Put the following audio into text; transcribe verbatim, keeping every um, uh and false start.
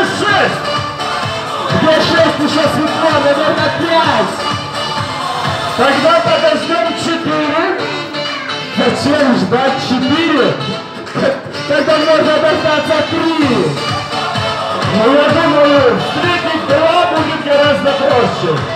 шесть. Где шесть? Еще светло, наверное, пять. Тогда подождем четыре. Зачем ждать четыре? Тогда можно дождаться три. Но я думаю, встретить два будет гораздо проще.